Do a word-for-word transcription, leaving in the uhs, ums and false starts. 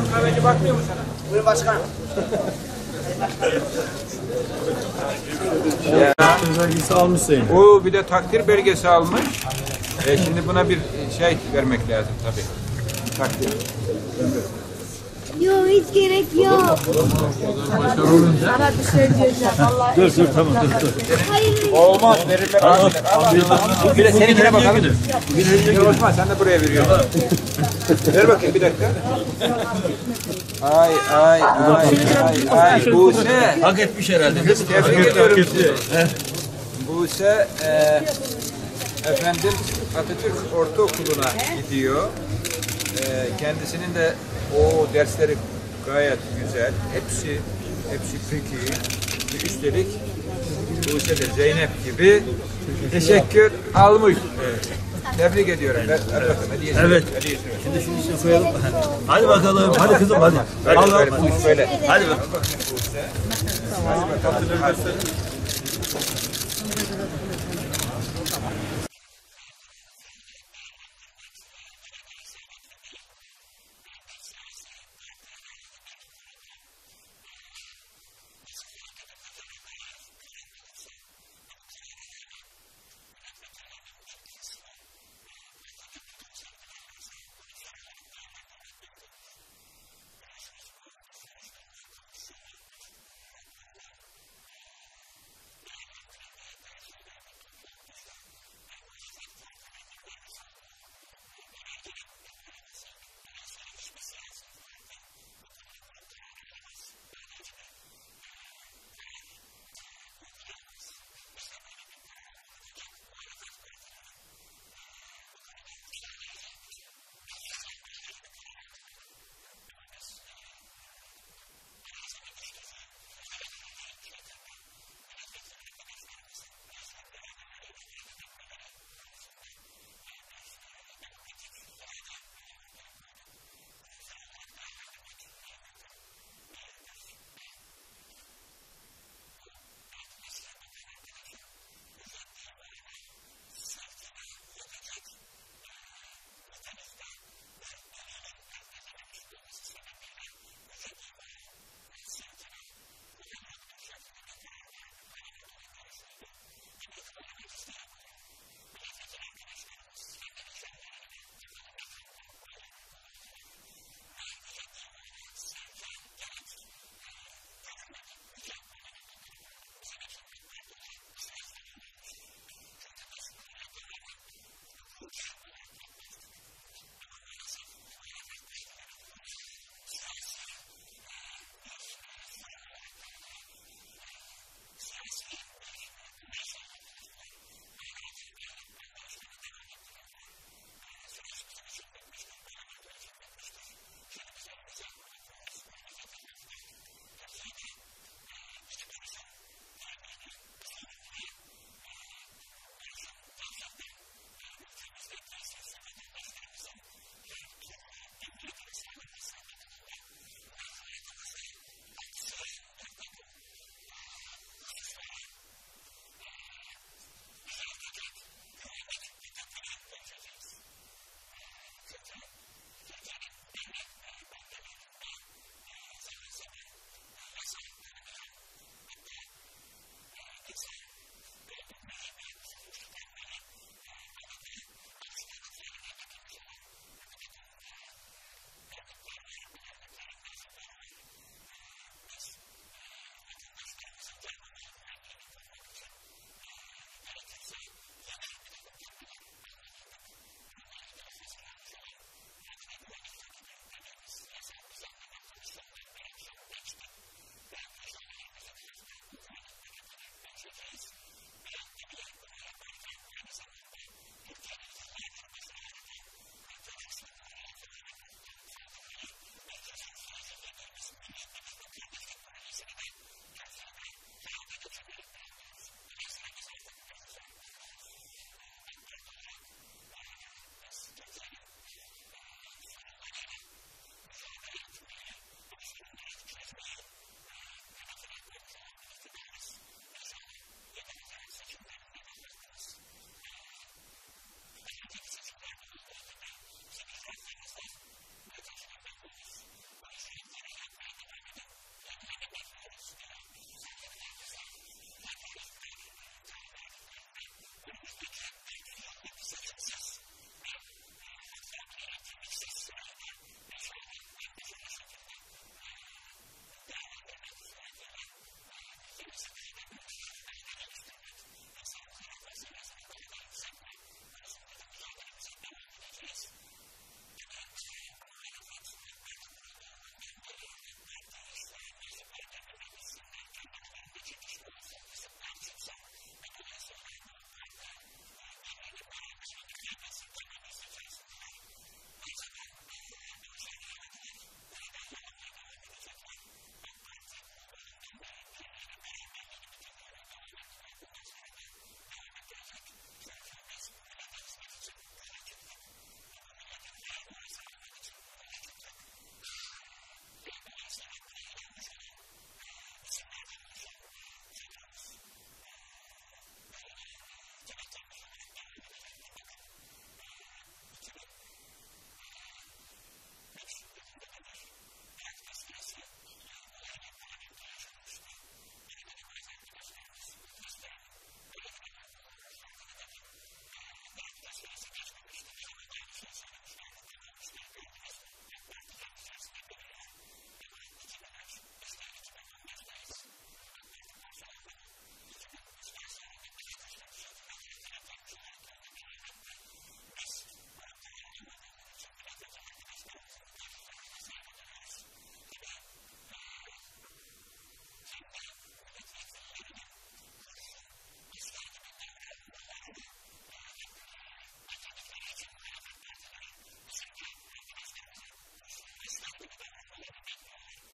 Orhan kahveci bakmıyor mu sana? Buyurun başkanım. Ya. Belgesi almış sayın. O bir de takdir belgesi almış. E şimdi buna bir şey vermek lazım tabii. Takdir. Yok hiç gerek yok. Sana bir şey diyeceğim. Vallahi Dur dur tamam dur dur. hayır. Olmaz. Verirler. Al, al. Bir de seninkine bakalım. Gel Osman sen de buraya veriyorsun. Ver bakayım bir dakika. Ay ay ay ay ay. Buse. Hak etmiş herhalde. Tebrik ediyorum sizi. Buse e, efendim Atatürk Ortaokulu'na gidiyor. E, kendisinin de o dersleri gayet güzel. Hepsi hepsi peki. Üstelik Buse de Zeynep gibi teşekkür almış. Evet. Tebrik ediyorum. Ver, ver bakalım. Hediyesi. Evet. Hediyesi. Şimdi şunu işte koyalım. Hadi bakalım. Hadi kızım hadi. Ver, Al, ver, al. bu iş böyle. Hadi bakalım. Hadi bakalım. Hadi.